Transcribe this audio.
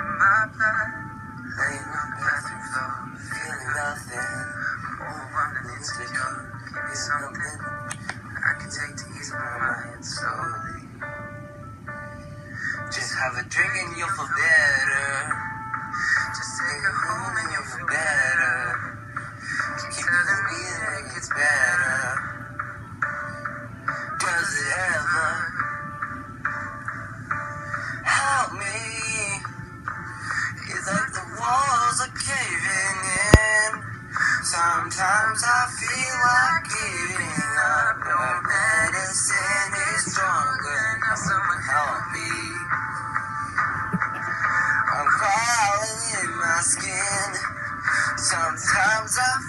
my blood. Laying on the bathroom floor, feeling nothing. Oh, underneath the door, give me something I can take to ease my mind slowly. Just have a drink and you'll feel better. Just take it home and you'll feel better. Keep telling me that it gets better. Does it ever help me? It's like the walls are caving in. Sometimes I feel like giving up. No medicine is stronger. Now someone help me. I'm crawling in my skin. Sometimes I